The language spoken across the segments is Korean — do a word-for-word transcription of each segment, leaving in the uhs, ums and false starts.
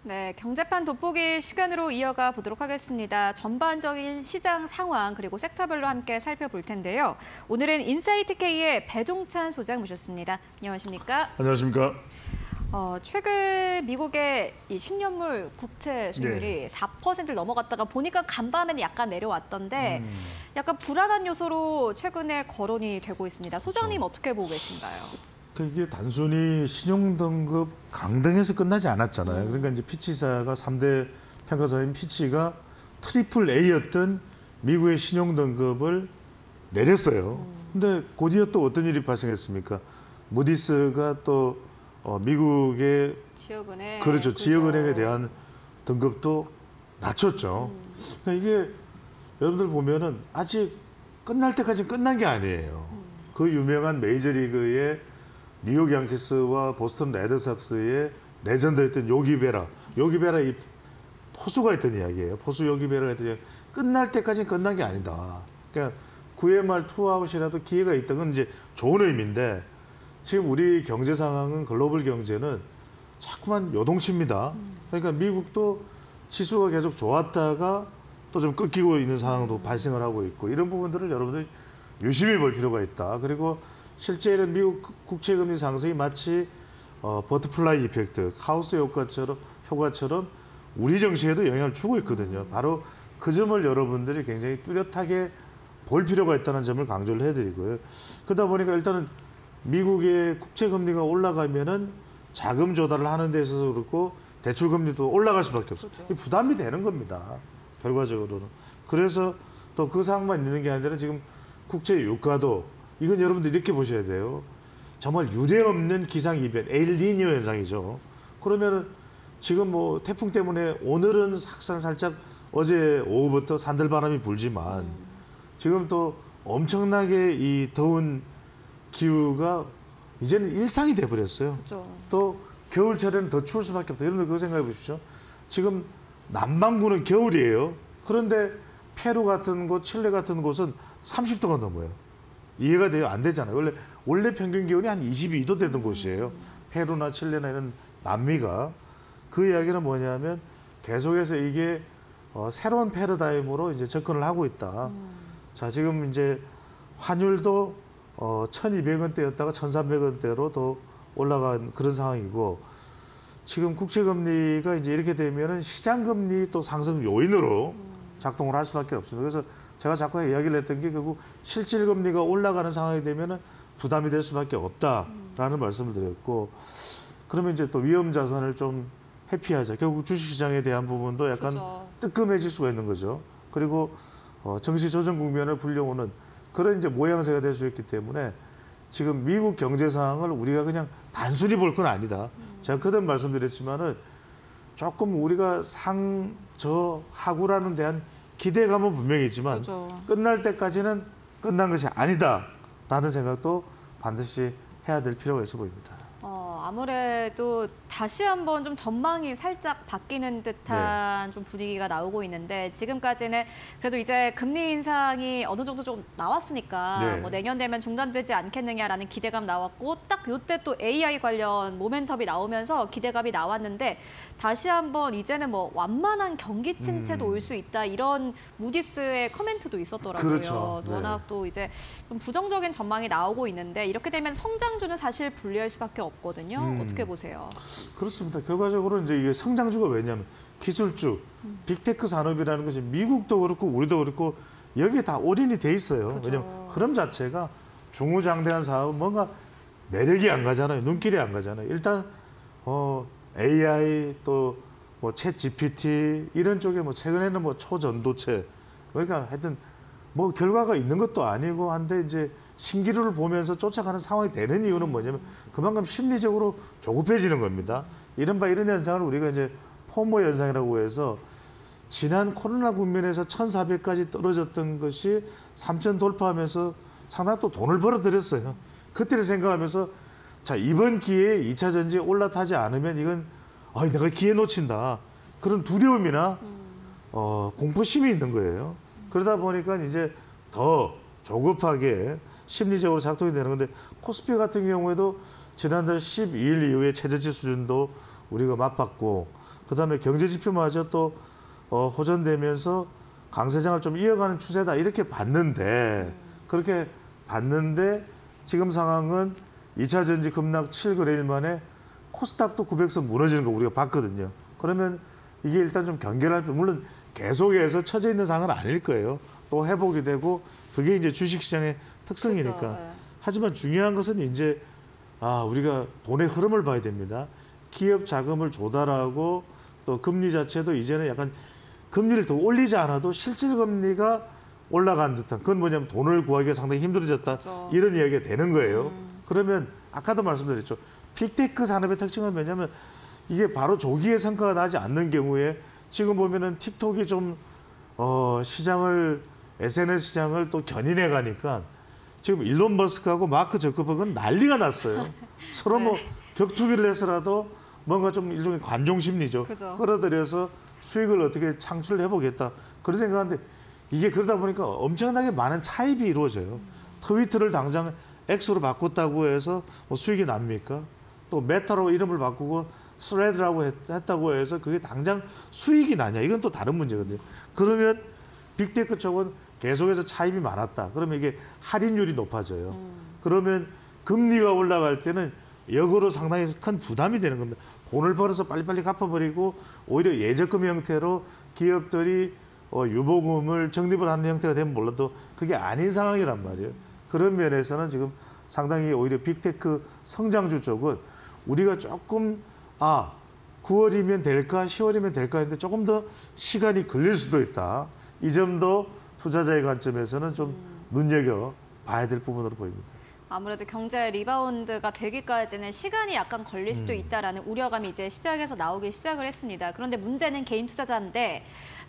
네, 경제판 돋보기 시간으로 이어가 보도록 하겠습니다. 전반적인 시장 상황 그리고 섹터별로 함께 살펴볼 텐데요. 오늘은 인사이트K의 배종찬 소장 모셨습니다. 안녕하십니까? 안녕하십니까? 어, 최근 미국의 이 십 년물 국채 수익률이 네. 사 퍼센트를 넘어갔다가 보니까 간밤에는 약간 내려왔던데 음. 약간 불안한 요소로 최근에 거론이 되고 있습니다. 소장님 그렇죠. 어떻게 보고 계신가요? 이게 단순히 신용등급 강등에서 끝나지 않았잖아요. 음. 그러니까 이제 피치사가 삼 대 평가사인 피치가 트리플 A였던 미국의 신용등급을 내렸어요. 음. 근데 곧이어 또 어떤 일이 발생했습니까? 무디스가 또 어, 미국의 지역은행, 그렇죠. 그죠. 지역은행에 대한 등급도 낮췄죠. 음. 그러니까 이게 여러분들 보면은 아직 끝날 때까지 끝난 게 아니에요. 음. 그 유명한 메이저리그의 뉴욕 양키스와 보스턴 레드삭스의 레전드였던 요기 베라. 요기 베라 이 포수가 했던 이야기예요. 포수 요기 베라가 했던 이야기. 끝날 때까지는 끝난 게 아니다. 그러니까 구 회 말 투아웃이라도 기회가 있던 건 이제 좋은 의미인데 지금 우리 경제 상황은 글로벌 경제는 자꾸만 요동칩니다. 그러니까 미국도 지수가 계속 좋았다가 또 좀 꺾이고 있는 상황도 발생을 하고 있고 이런 부분들을 여러분들이 유심히 볼 필요가 있다. 그리고 실제는 미국 국채금리 상승이 마치 어, 버터플라이 이펙트, 카우스 효과처럼, 효과처럼 우리 정시에도 영향을 주고 있거든요. 바로 그 점을 여러분들이 굉장히 뚜렷하게 볼 필요가 있다는 점을 강조를 해드리고요. 그러다 보니까 일단은 미국의 국채금리가 올라가면은 자금 조달을 하는 데 있어서 그렇고 대출금리도 올라갈 수밖에 없어요. 그렇죠. 부담이 되는 겁니다. 결과적으로는. 그래서 또 그 상황만 있는 게 아니라 지금 국채 유가도 이건 여러분들 이렇게 보셔야 돼요. 정말 유례없는 기상이변, 엘니뇨 현상이죠. 그러면은 지금 뭐 태풍 때문에 오늘은 살짝 살짝 어제 오후부터 산들바람이 불지만 음. 지금 또 엄청나게 이 더운 기후가 이제는 일상이 돼버렸어요. 그렇죠. 또 겨울철에는 더 추울 수밖에 없다. 여러분들 그거 생각해 보십시오. 지금 남반구는 겨울이에요. 그런데 페루 같은 곳, 칠레 같은 곳은 삼십 도가 넘어요. 이해가 돼요? 안 되잖아요. 원래 원래 평균 기온이 한 이십이 도 되던 곳이에요. 페루나 칠레나 이런 남미가. 그 이야기는 뭐냐면 계속해서 이게 어, 새로운 패러다임으로 이제 접근을 하고 있다. 음. 자, 지금 이제 환율도 어, 천이백 원대였다가 천삼백 원대로 더 올라간 그런 상황이고 지금 국채금리가 이제 이렇게 되면은 시장금리 또 상승 요인으로 작동을 할 수밖에 없습니다. 그래서 제가 자꾸 이야기를 했던 게 결국 실질금리가 올라가는 상황이 되면은 부담이 될 수밖에 없다라는 음. 말씀을 드렸고 그러면 이제 또 위험 자산을 좀 회피하자. 결국 주식시장에 대한 부분도 약간 그렇죠. 뜨끔해질 수가 있는 거죠. 그리고 어, 정시 조정 국면을 불려오는 그런 이제 모양새가 될 수 있기 때문에 지금 미국 경제 상황을 우리가 그냥 단순히 볼 건 아니다. 음. 제가 그전 말씀드렸지만은 조금 우리가 상저하구라는 대한 기대감은 분명히 있지만 그렇죠. 끝날 때까지는 끝난 것이 아니다라는 생각도 반드시 해야 될 필요가 있어 보입니다. 어, 아무래도 다시 한번 좀 전망이 살짝 바뀌는 듯한 네. 좀 분위기가 나오고 있는데 지금까지는 그래도 이제 금리 인상이 어느 정도 좀 나왔으니까 네. 뭐 내년 되면 중단되지 않겠느냐라는 기대감 나왔고 딱 이때 또 에이아이 관련 모멘텀이 나오면서 기대감이 나왔는데 다시 한번 이제는 뭐 완만한 경기 침체도 음. 올 수 있다 이런 무디스의 커멘트도 있었더라고요. 그렇죠. 네. 워낙 또 이제 좀 부정적인 전망이 나오고 있는데 이렇게 되면 성장주는 사실 불리할 수밖에 없고. 거든요. 음. 어떻게 보세요? 그렇습니다. 결과적으로 이제 이게 성장주가 왜냐하면 기술주, 음. 빅테크 산업이라는 것이 미국도 그렇고 우리도 그렇고 여기에 다 올인이 돼 있어요. 그렇죠. 왜냐하면 흐름 자체가 중후장대한 사업은 뭔가 매력이 안 가잖아요. 눈길이 안 가잖아요. 일단 어, 에이아이 또 뭐 챗 지피티 이런 쪽에 뭐 최근에는 뭐 초전도체 그러니까 하여튼 뭐 결과가 있는 것도 아니고 한데 이제 신기루를 보면서 쫓아가는 상황이 되는 이유는 뭐냐면 그만큼 심리적으로 조급해지는 겁니다. 이른바 이런 현상을 우리가 이제 포모 현상이라고 해서 지난 코로나 국면에서 천사백까지 떨어졌던 것이 삼천 돌파하면서 상당히 또 돈을 벌어들였어요. 그때를 생각하면서 자 이번 기회에 이 차 전지에 올라타지 않으면 이건 아, 내가 기회 놓친다. 그런 두려움이나 어, 공포심이 있는 거예요. 그러다 보니까 이제 더 조급하게 심리적으로 작동이 되는 건데 코스피 같은 경우에도 지난달 십이 일 이후에 최저치 수준도 우리가 맞봤고 그다음에 경제 지표마저 또 어, 호전되면서 강세장을 좀 이어가는 추세다 이렇게 봤는데 그렇게 봤는데 지금 상황은 이 차 전지 급락 칠 거래일 만에 코스닥도 구백 선 무너지는 거 우리가 봤거든요. 그러면 이게 일단 좀 경계를 할 물론 계속해서 처져 있는 상황은 아닐 거예요. 또 회복이 되고 그게 이제 주식시장의 특성이니까. 그렇죠. 네. 하지만 중요한 것은 이제 아 우리가 돈의 흐름을 봐야 됩니다. 기업 자금을 조달하고 또 금리 자체도 이제는 약간 금리를 더 올리지 않아도 실질 금리가 올라간 듯한 그건 뭐냐면 돈을 구하기가 상당히 힘들어졌다 그렇죠. 이런 이야기가 되는 거예요. 음. 그러면 아까도 말씀드렸죠. 빅테크 산업의 특징은 뭐냐면 이게 바로 조기에 성과가 나지 않는 경우에 지금 보면은 틱톡이 좀 어, 시장을 에스엔에스 시장을 또 견인해 가니까 지금 일론 머스크하고 마크 저커버그는 난리가 났어요. 서로 뭐 네. 격투기를 해서라도 뭔가 좀 일종의 관종 심리죠. 그죠. 끌어들여서 수익을 어떻게 창출해 보겠다. 그런 생각하는데 이게 그러다 보니까 엄청나게 많은 차입이 이루어져요. 트위터를 당장 X로 바꿨다고 해서 뭐 수익이 납니까? 또 메타로 이름을 바꾸고 스레드라고 했, 했다고 해서 그게 당장 수익이 나냐? 이건 또 다른 문제거든요. 그러면 빅테크 쪽은 계속해서 차입이 많았다. 그러면 이게 할인율이 높아져요. 음. 그러면 금리가 올라갈 때는 역으로 상당히 큰 부담이 되는 겁니다. 돈을 벌어서 빨리빨리 갚아버리고 오히려 예적금 형태로 기업들이 어, 유보금을 적립을 하는 형태가 되면 몰라도 그게 아닌 상황이란 말이에요. 그런 면에서는 지금 상당히 오히려 빅테크 성장주 쪽은 우리가 조금 아 구월이면 될까 시월이면 될까 했는데 조금 더 시간이 걸릴 수도 있다. 이 점도 투자자의 관점에서는 좀 눈여겨봐야 될 부분으로 보입니다. 아무래도 경제 리바운드가 되기까지는 시간이 약간 걸릴 수도 음. 있다라는 우려감이 이제 시장에서 나오기 시작을 했습니다. 그런데 문제는 개인 투자자인데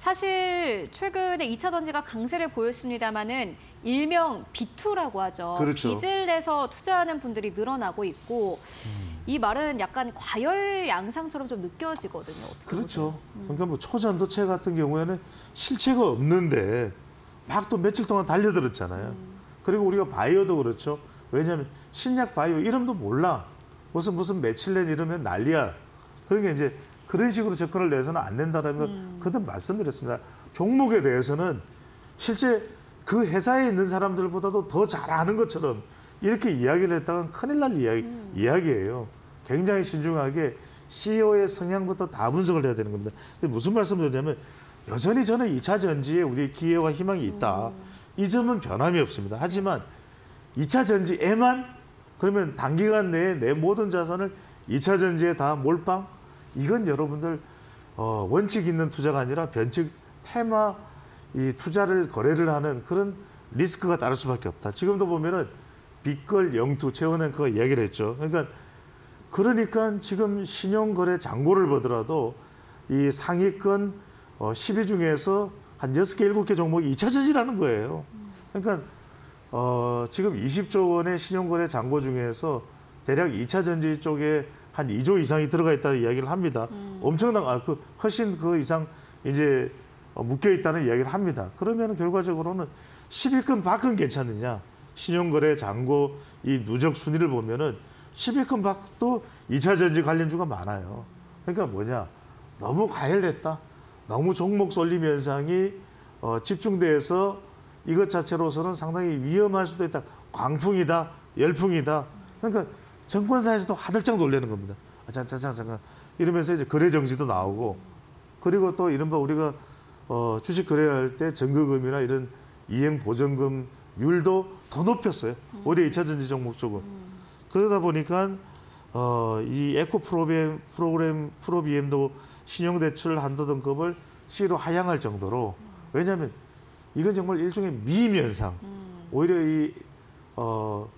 사실 최근에 이 차 전지가 강세를 보였습니다마는 일명 비투라고 하죠. 그렇죠. 빚을 내서 투자하는 분들이 늘어나고 있고 음. 이 말은 약간 과열 양상처럼 좀 느껴지거든요. 어떻게 그렇죠. 보세요? 음. 그러니까 뭐 초전도체 같은 경우에는 실체가 없는데 막 또 며칠 동안 달려들었잖아요. 음. 그리고 우리가 바이오도 그렇죠. 왜냐하면 신약 바이오 이름도 몰라. 무슨 무슨 메칠렌 이러면 난리야. 그러니까 이제 그런 식으로 접근을 내서는 안 된다는 걸 음. 그때 말씀드렸습니다. 종목에 대해서는 실제 그 회사에 있는 사람들보다도 더 잘아는 것처럼 이렇게 이야기를 했다간 큰일 날 이야기, 음. 이야기예요. 굉장히 신중하게 씨이오의 성향부터 다 분석을 해야 되는 겁니다. 무슨 말씀을 드리냐면 여전히 저는 이 차 전지에 우리 기회와 희망이 있다. 음. 이 점은 변함이 없습니다. 하지만 이 차 전지에만 그러면 단기간 내에 내 모든 자산을 이 차 전지에 다 몰빵? 이건 여러분들 어, 원칙 있는 투자가 아니라 변칙 테마 이 투자를 거래를 하는 그런 리스크가 따를 수밖에 없다. 지금도 보면은 빅걸 영투 최원행크가 이야기를 했죠. 그러니까 그러니까 지금 신용거래 잔고를 보더라도 이 상위권 어, 십 위 중에서 한 여섯 개, 일곱 개 종목이 이 차 전지라는 거예요. 그러니까 어, 지금 이십조 원의 신용거래 잔고 중에서 대략 이 차 전지 쪽에 한 이조 이상이 들어가 있다는 이야기를 합니다. 음. 엄청난, 아, 그 훨씬 그 이상 이제 어, 묶여 있다는 이야기를 합니다. 그러면 결과적으로는 십 위권 밖은 괜찮느냐? 신용거래 잔고 이 누적 순위를 보면은 십 위권 밖도 이 차 전지 관련주가 많아요. 그러니까 뭐냐? 너무 과열됐다. 너무 종목 쏠림 현상이 어, 집중돼서 이것 자체로서는 상당히 위험할 수도 있다. 광풍이다, 열풍이다. 그러니까 정권사에서도 화들짝 놀라는 겁니다. 아, 잠깐, 잠깐, 잠깐. 이러면서 이제 거래 정지도 나오고, 그리고 또 이른바 우리가 어, 주식 거래할 때 전거금이나 이런 이행 보전금률도 더 높였어요. 오히려 이 차 전지 종목 쪽은. 그러다 보니까 어, 이 에코 프로그램, 프로그램 프로비엠도 신용대출 한도 등급을 C로 하향할 정도로, 왜냐하면 이건 정말 일종의 미임 현상. 오히려 이 어,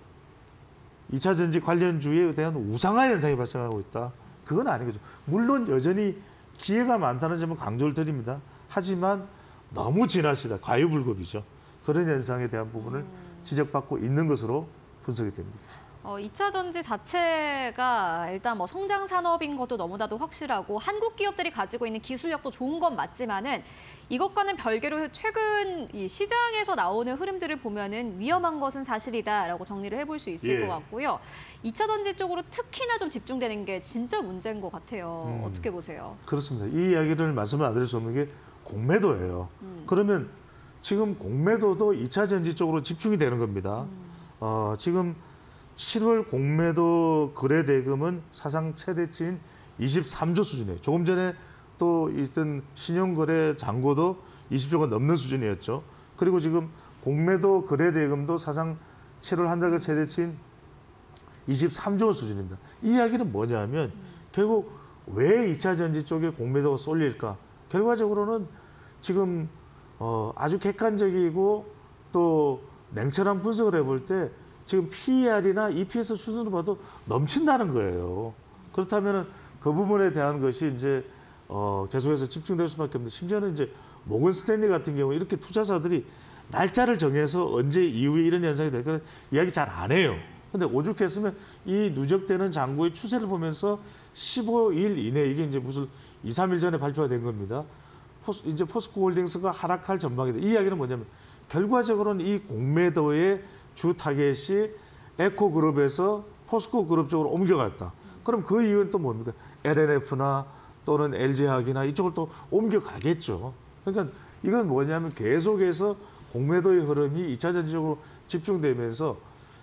이 차 전지 관련주에 대한 우상화 현상이 발생하고 있다. 그건 아닌 거죠. 물론 여전히 기회가 많다는 점은 강조를 드립니다. 하지만 너무 지나치다. 과유불급이죠. 그런 현상에 대한 부분을 지적받고 있는 것으로 분석이 됩니다. 어, 이 차 전지 자체가 일단 뭐 성장 산업인 것도 너무나도 확실하고 한국 기업들이 가지고 있는 기술력도 좋은 건 맞지만은 이것과는 별개로 최근 이 시장에서 나오는 흐름들을 보면은 위험한 것은 사실이다라고 정리를 해볼 수 있을 예. 것 같고요. 이 차 전지 쪽으로 특히나 좀 집중되는 게 진짜 문제인 것 같아요. 음. 어떻게 보세요? 그렇습니다. 이 이야기를 말씀을 안 드릴 수 없는 게 공매도예요. 음. 그러면 지금 공매도도 이 차 전지 쪽으로 집중이 되는 겁니다. 음. 어, 지금 칠월 공매도 거래 대금은 사상 최대치인 이십삼조 수준이에요. 조금 전에 또 있던 신용거래 잔고도 이십조가 넘는 수준이었죠. 그리고 지금 공매도 거래 대금도 사상 칠월 한 달간 최대치인 이십삼조 수준입니다. 이 이야기는 뭐냐면 음. 결국 왜 이 차 전지 쪽에 공매도가 쏠릴까? 결과적으로는 지금 어, 아주 객관적이고 또 냉철한 분석을 해볼 때 지금 피이알이나 이피에스 수준으로 봐도 넘친다는 거예요. 그렇다면 그 부분에 대한 것이 이제 어, 계속해서 집중될 수밖에 없는데 심지어는 이제 모건 스탠리 같은 경우 이렇게 투자사들이 날짜를 정해서 언제 이후에 이런 현상이 될까 이야기 잘 안 해요. 근데 오죽했으면 이 누적되는 잔고의 추세를 보면서 십오일 이내 이게 이제 무슨 이, 삼일 전에 발표가 된 겁니다. 포스, 이제 포스코 홀딩스가 하락할 전망이다. 이 이야기는 뭐냐면 결과적으로는 이 공매도의 주 타겟이 에코그룹에서 포스코 그룹 쪽으로 옮겨갔다. 그럼 그 이유는 또 뭡니까? 엘엔에프나 또는 엘지화학이나 이쪽을 또 옮겨가겠죠. 그러니까 이건 뭐냐면 계속해서 공매도의 흐름이 이 차 전지 쪽으로 집중되면서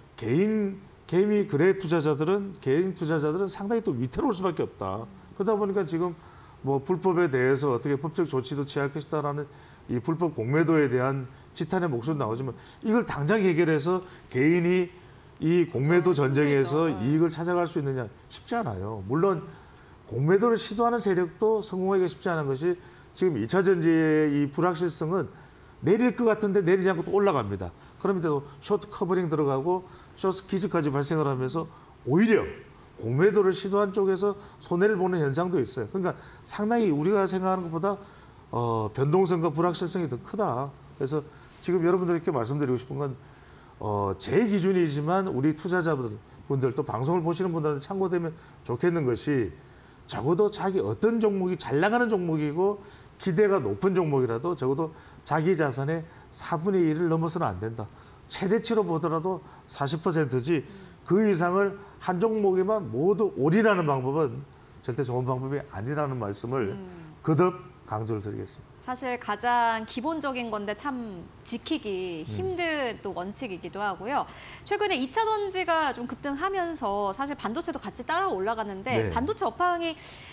개인 개미 거래 투자자들은 개인 투자자들은 상당히 또 위태로울 수밖에 없다. 그러다 보니까 지금 뭐 불법에 대해서 어떻게 법적 조치도 취할 것이다라는 이 불법 공매도에 대한 지탄의 목소리 나오지만 이걸 당장 해결해서 개인이 이 공매도 전쟁에서 이익을 찾아갈 수 있느냐 쉽지 않아요. 물론 공매도를 시도하는 세력도 성공하기가 쉽지 않은 것이 지금 이 차 전지의 이 불확실성은 내릴 것 같은데 내리지 않고 또 올라갑니다. 그러면 또 쇼트 커버링 들어가고 쇼트 기즈까지 발생을 하면서 오히려 공매도를 시도한 쪽에서 손해를 보는 현상도 있어요. 그러니까 상당히 우리가 생각하는 것보다 어, 변동성과 불확실성이 더 크다. 그래서 지금 여러분들께 말씀드리고 싶은 건 어, 제 기준이지만 우리 투자자분들 또 방송을 보시는 분들한테 참고되면 좋겠는 것이 적어도 자기 어떤 종목이 잘 나가는 종목이고 기대가 높은 종목이라도 적어도 자기 자산의 사분의 일을 넘어서는 안 된다. 최대치로 보더라도 사십 퍼센트지 그 이상을 한 종목에만 모두 올인하는 방법은 절대 좋은 방법이 아니라는 말씀을 음. 거듭 강조를 드리겠습니다. 사실 가장 기본적인 건데 참 지키기 힘든 음. 또 원칙이기도 하고요. 최근에 이 차 전지가 좀 급등하면서 사실 반도체도 같이 따라 올라가는데 네. 반도체 업황이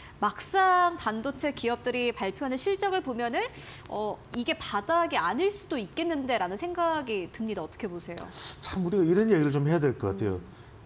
막상 반도체 기업들이 발표하는 실적을 보면은 어, 이게 바닥이 아닐 수도 있겠는데라는 생각이 듭니다. 어떻게 보세요? 참 우리가 이런 얘기를 좀 해야 될 것 같아요. 음.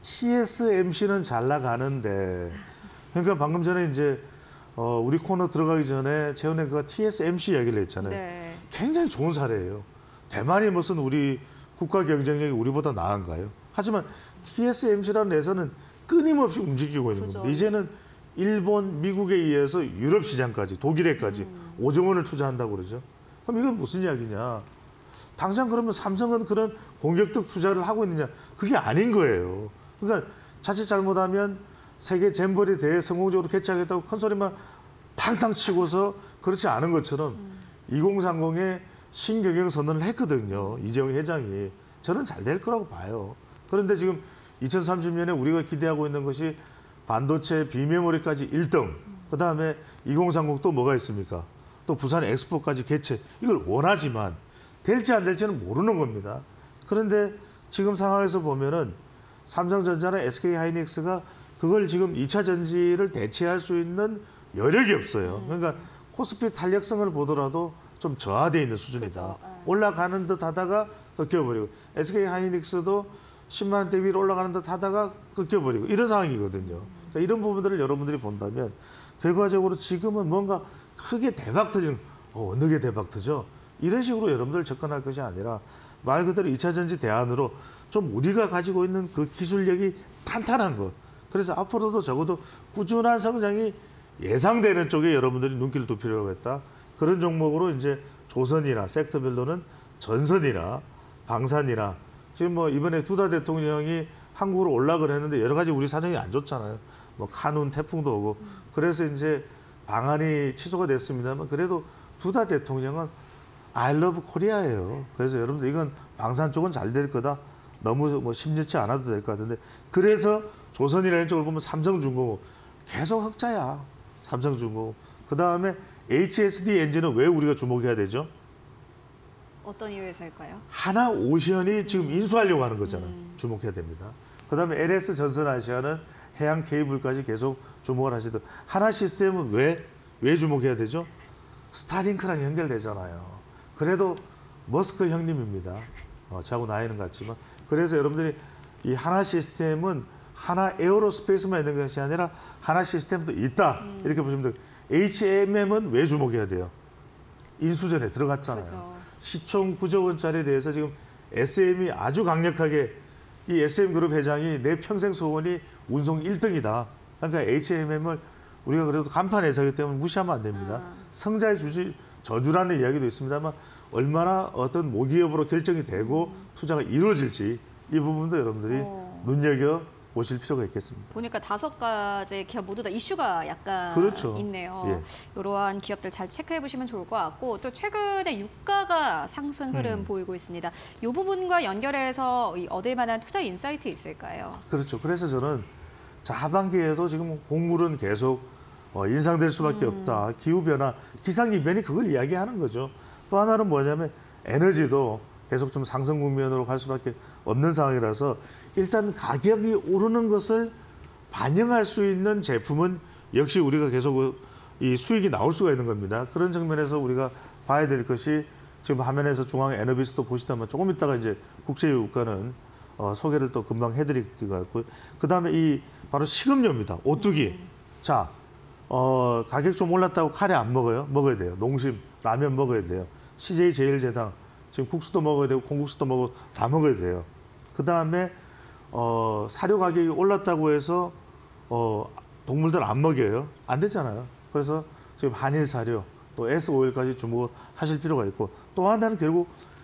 티에스엠씨는 잘 나가는데 그러니까 방금 전에 이제 어, 우리 코너 들어가기 전에 재현앵커가 티에스엠씨 이야기를 했잖아요. 네. 굉장히 좋은 사례예요. 대만이 무슨 우리 국가 경쟁력이 우리보다 나은가요? 하지만 티에스엠씨라는 회사는 끊임없이 움직이고 있는 그죠. 겁니다. 이제는 일본, 미국에 의해서 유럽 시장까지, 독일에까지 음. 오조 원을 투자한다고 그러죠. 그럼 이건 무슨 이야기냐? 당장 그러면 삼성은 그런 공격적 투자를 하고 있느냐? 그게 아닌 거예요. 그러니까 자칫 잘못하면 세계 잼버리 대회 성공적으로 개최하겠다고 큰 소리만 탕탕 치고서 그렇지 않은 것처럼 음. 이공삼공에 신경영 선언을 했거든요. 이재용 회장이. 저는 잘 될 거라고 봐요. 그런데 지금 이천삼십 년에 우리가 기대하고 있는 것이 반도체 비메모리까지 일 등, 그다음에 이공삼공 또 뭐가 있습니까? 또 부산 엑스포까지 개최. 이걸 원하지만 될지 안 될지는 모르는 겁니다. 그런데 지금 상황에서 보면은 삼성전자나 에스케이하이닉스가 그걸 지금 이 차 전지를 대체할 수 있는 여력이 없어요. 그러니까 코스피 탄력성을 보더라도 좀 저하되어 있는 수준이다. 올라가는 듯 하다가 꺾여버리고 에스케이하이닉스도 십만 원대 위로 올라가는 듯 하다가 꺾여버리고 이런 상황이거든요. 그러니까 이런 부분들을 여러분들이 본다면 결과적으로 지금은 뭔가 크게 대박 터지는 어, 어느 게 대박 터져? 이런 식으로 여러분들 접근할 것이 아니라 말 그대로 이 차 전지 대안으로 좀 우리가 가지고 있는 그 기술력이 탄탄한 것. 그래서 앞으로도 적어도 꾸준한 성장이 예상되는 쪽에 여러분들이 눈길을 두필요로 했다. 그런 종목으로 이제 조선이나 섹터별로는 전선이나 방산이나 지금 뭐 이번에 두다 대통령이 한국으로 올라가려 했는데 여러 가지 우리 사정이 안 좋잖아요. 뭐 카눈 태풍도 오고 그래서 이제 방한이 취소가 됐습니다만 그래도 두다 대통령은 I love 코리아예요. 그래서 여러분들 이건 방산 쪽은 잘 될 거다. 너무 뭐 심려치 않아도 될 것 같은데 그래서 조선이라는 쪽을 보면 삼성중공업 계속 흑자야. 삼성중공업. 그 다음에 에이치에스디 엔진은 왜 우리가 주목해야 되죠? 어떤 이유에서일까요? 하나오션이 지금 인수하려고 하는 거잖아요. 음. 주목해야 됩니다. 그 다음에 엘에스 전선아시아는 해양 케이블까지 계속 주목을 하시듯 하나시스템은 왜, 왜 주목해야 되죠? 스타링크랑 연결되잖아요. 그래도 머스크 형님입니다. 어, 저하고 나이는 같지만. 그래서 여러분들이 이 하나시스템은 하나 에어로스페이스만 있는 것이 아니라 하나시스템도 있다. 음. 이렇게 보시면 돼요. 에이치엠엠은 왜 주목해야 돼요? 인수전에 들어갔잖아요. 그렇죠. 시총 구조 원짜리에 대해서 지금 에스엠이 아주 강력하게 이 에스엠그룹 회장이 내 평생 소원이 운송 일 등이다. 그러니까 에이치엠엠을 우리가 그래도 간판 회사이기 때문에 무시하면 안 됩니다. 아. 성자의 주지, 저주라는 이야기도 있습니다만 얼마나 어떤 모기업으로 결정이 되고 음. 투자가 이루어질지 이 부분도 여러분들이 어. 눈여겨 보실 필요가 있겠습니다. 보니까 다섯 가지 기업 모두 다 이슈가 약간 그렇죠. 있네요. 예. 이러한 기업들 잘 체크해 보시면 좋을 것 같고 또 최근에 유가가 상승 흐름 음. 보이고 있습니다. 이 부분과 연결해서 얻을 만한 투자 인사이트 있을까요? 그렇죠. 그래서 저는 자, 하반기에도 지금 곡물은 계속 어, 인상될 수밖에 음. 없다. 기후변화, 기상이변이 그걸 이야기하는 거죠. 또 하나는 뭐냐면 에너지도 계속 좀 상승 국면으로 갈 수밖에 없는 상황이라서 일단 가격이 오르는 것을 반영할 수 있는 제품은 역시 우리가 계속 이 수익이 나올 수가 있는 겁니다. 그런 측면에서 우리가 봐야 될 것이 지금 화면에서 중앙 에너비스도 보시다면 조금 있다가 이제 국제유가는 어, 소개를 또 금방 해드릴 것 같고요. 그 다음에 이 바로 식음료입니다. 오뚜기. 음. 자, 어, 가격 좀 올랐다고 카레 안 먹어요? 먹어야 돼요. 농심, 라면 먹어야 돼요. 씨제이 제일제당. 지금 국수도 먹어야 되고 콩국수도 먹어 다 먹어야 돼요. 그 다음에 어, 사료 가격이 올랐다고 해서 어, 동물들 안 먹여요? 안 되잖아요. 그래서 지금 한일 사료 또 에스오일까지 주목하실 필요가 있고 또 하나는 결국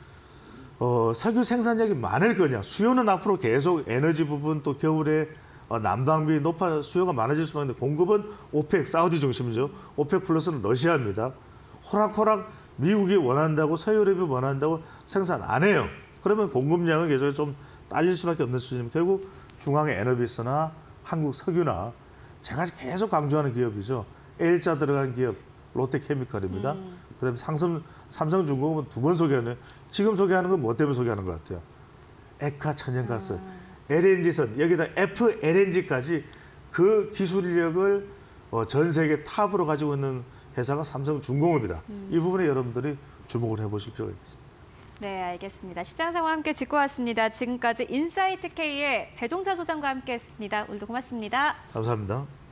어, 석유 생산량이 많을 거냐. 수요는 앞으로 계속 에너지 부분 또 겨울에 어, 난방비 높아 수요가 많아질 수밖에 없는데 공급은 오펙 사우디 중심이죠. 오펙 플러스는 러시아입니다. 호락호락 미국이 원한다고 서유럽이 원한다고 생산 안 해요. 그러면 공급량은 계속 좀 딸릴 수밖에 없는 수준이면 결국 중앙의 에너비스나 한국 석유나 제가 계속 강조하는 기업이죠. L자 들어간 기업 롯데케미컬입니다. 음. 그다음에 삼성, 삼성중공업은 두 번 소개하네요. 지금 소개하는 건 뭐 때문에 소개하는 것 같아요? 에카 천연가스, 음. 엘엔지선 여기다 에프엘엔지까지 그 기술력을 어, 전 세계 탑으로 가지고 있는 회사가 삼성중공업이다. 음. 이 부분에 여러분들이 주목을 해보실 필요가 있습니다. 네, 알겠습니다. 시장 상황 함께 짚고 왔습니다. 지금까지 인사이트 K의 배종자 소장과 함께했습니다. 오늘도 고맙습니다. 감사합니다.